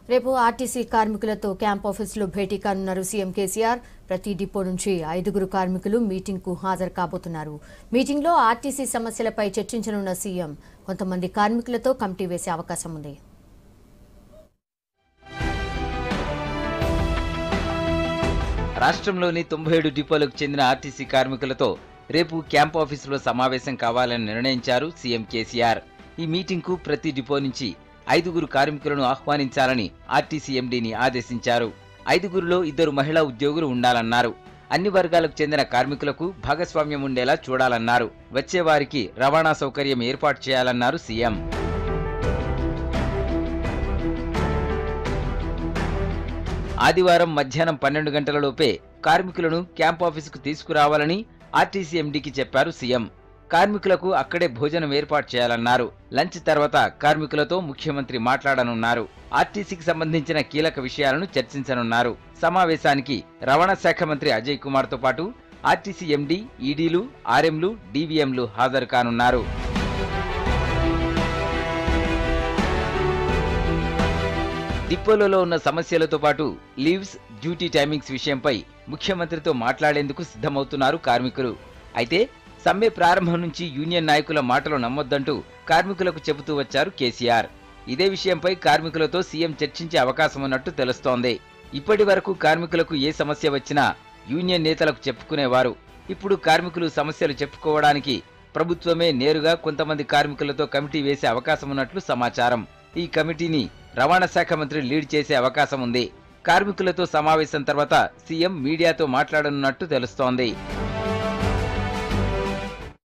రేపు ఆర్టీసీ కార్మికులతో క్యాంప్ ఆఫీసులో భేటీ కానున్నారు సీఎం కేసీఆర్. ప్రతి డిపో నుంచి 5 కార్మికులు మీటింగ్కు హాజరు కాబోతున్నారు. మీటింగ్లో ఆర్టీసీ సమస్యలపై చర్చించనున్న సీఎం కొంతమంది కార్మికులతో కమిటీ వేసే అవకాశం ఉంది. రాష్ట్రంలోని 97 డిపోలకు చెందిన ఆర్టీసీ కార్మికులతో రేపు క్యాంప్ ఆఫీసులో సమావేశం కావాలని నిర్ణయించారు సీఎం కేసీఆర్. ఈ మీటింగ్కు ప్రతి డిపో నుంచి 5 కార్మికులను ఆహ్వానించాలని ఆర్టీసీ ఎండీని ఆదేశించారు. 5లో 2 మహిళా ఉద్యోగులు ఉండాలన్నారు. అన్ని వర్గాలకు చెందిన కార్మికులకు భాగస్వామ్యం ఉండేలా చూడాలన్నారు. వచ్చే వారికి రవాణా సౌకర్యం ఏర్పాటు చేయాలన్నారు సీఎం. ఆదివారం మధ్యాహ్నం 12 గంటలలోపే కార్మికులను క్యాంప్ ఆఫీసుకు తీసుకురావాలని ఆర్టీసీ ఎండీకి చెప్పారు సీఎం. కార్మికులకు అక్కడే భోజనం ఏర్పాటు చేయాలన్నారు. లంచ్ తర్వాత కార్మికులతో ముఖ్యమంత్రి మాట్లాడనున్నారు. ఆర్టీసీకి సంబంధించిన కీలక విషయాలను చర్చించనున్నారు. సమావేశానికి రవాణా శాఖ మంత్రి అజయ్ కుమార్ తో పాటు ఆర్టీసీ ఎండీ, ఈడీలు, ఆర్ఎంలు, డీవీఎంలు హాజరు కానున్నారు. డిపోలలో ఉన్న సమస్యలతో పాటు లీవ్స్, డ్యూటీ టైమింగ్స్ విషయంపై ముఖ్యమంత్రితో మాట్లాడేందుకు సిద్ధమవుతున్నారు కార్మికులు. అయితే సమ్మె ప్రారంభం నుంచి యూనియన్ నాయకుల మాటలు నమ్మొద్దంటూ కార్మికులకు చెబుతూ వచ్చారు కేసీఆర్. ఇదే విషయంపై కార్మికులతో సీఎం చర్చించే అవకాశం ఉన్నట్టు తెలుస్తోంది. ఇప్పటి వరకు కార్మికులకు ఏ సమస్య వచ్చినా యూనియన్ నేతలకు చెప్పుకునేవారు. ఇప్పుడు కార్మికులు సమస్యలు చెప్పుకోవడానికి ప్రభుత్వమే నేరుగా కొంతమంది కార్మికులతో కమిటీ వేసే అవకాశం ఉన్నట్లు సమాచారం. ఈ కమిటీని రవాణా శాఖ మంత్రి లీడ్ చేసే అవకాశం ఉంది. కార్మికులతో సమావేశం తర్వాత సీఎం మీడియాతో మాట్లాడనున్నట్టు తెలుస్తోంది.